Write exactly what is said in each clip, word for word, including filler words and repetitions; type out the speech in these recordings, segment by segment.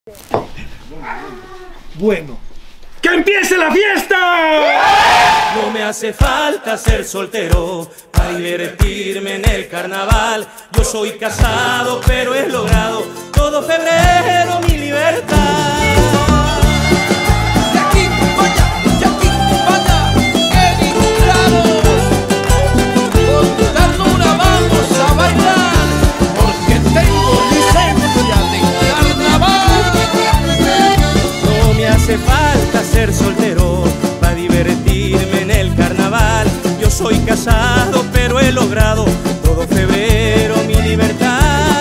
Bueno, ¡que empiece la fiesta! No me hace falta ser soltero para divertirme en el carnaval. Yo soy casado, pero he logrado todo febrero mi libertad. De aquí vaya, de aquí vaya, Eddie Claros. Con tu ternura vamos a bailar, porque tengo licencia de carnaval. No me hace falta ser soltero para divertirme en el carnaval. Yo soy casado, pero he logrado todo febrero mi libertad.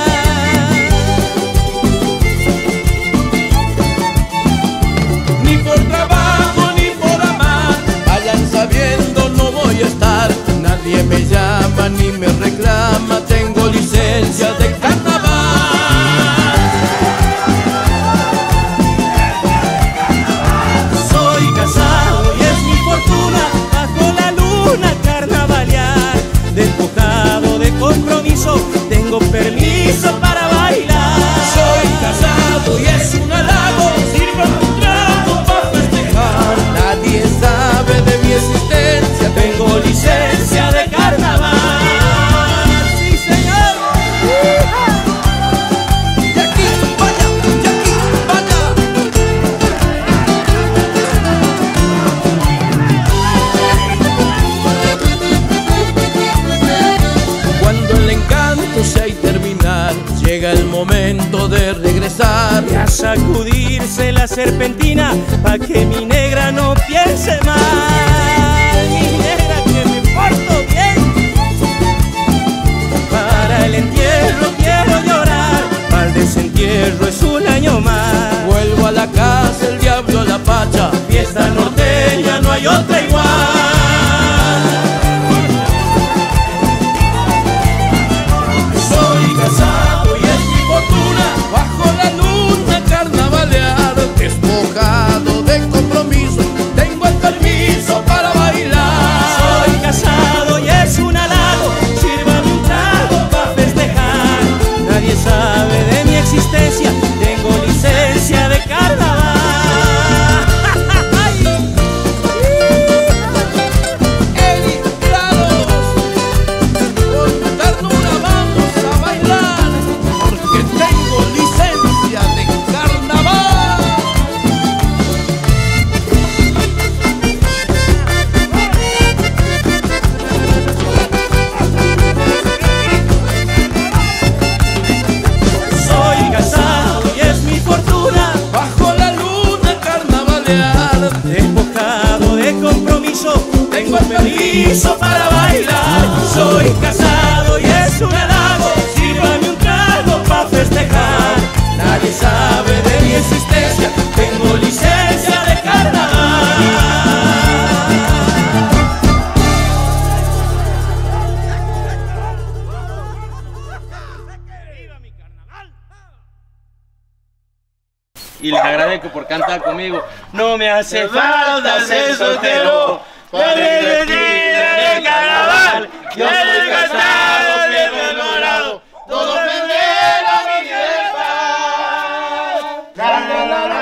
Ni por trabajo ni por amar, vayan sabiendo no voy a estar. Nadie me llama ni me reclama, tengo licencia de carnaval. Soy casado y es mi fortuna bajo la luna carnavalear. Despojado de compromiso, tengo permiso para bailar. Soy casado y es un halago, sirvan un trago para festejar. Nadie sabe de mi existencia, Tengo licencia de carnaval. Sí, señor. de aquí vaya, de aquí vaya. Cuando el encanto se ha y terminar, llega el momento de regresar. Y a sacudirse la serpentina pa' que mi negra no piense mal. Mi negra que me porto bien. Para el entierro quiero llorar, para el desentierro es un año más. Vuelvo a la casa, el diablo a la pacha, Fiesta norteña, no hay otra igual. soy casado y es mi fortuna bajo la luna carnavalear. Despojado de compromiso, tengo el permiso para bailar. Soy casado y es un halago, sírvame un trago pa' festejar. Nadie sabe de mi existencia, tengo licencia de carnaval. Eddie Claros, con tu ternura vamos a bailar, porque tengo licencia de carnaval. Soy casado y es mi fortuna, Bajo la luna carnavalear, despojado de compromiso, tengo el permiso para bailar. Soy casado y es un halago, sírvame un trago pa' festejar. Nadie sabe de mi existencia, tengo licencia de carnaval. Y les agradezco por cantar conmigo. No me hace falta ser soltero para divertirme en el carnaval. Yo soy casado, pero enamorado, todo febrero mi libertad. La, la, la, la.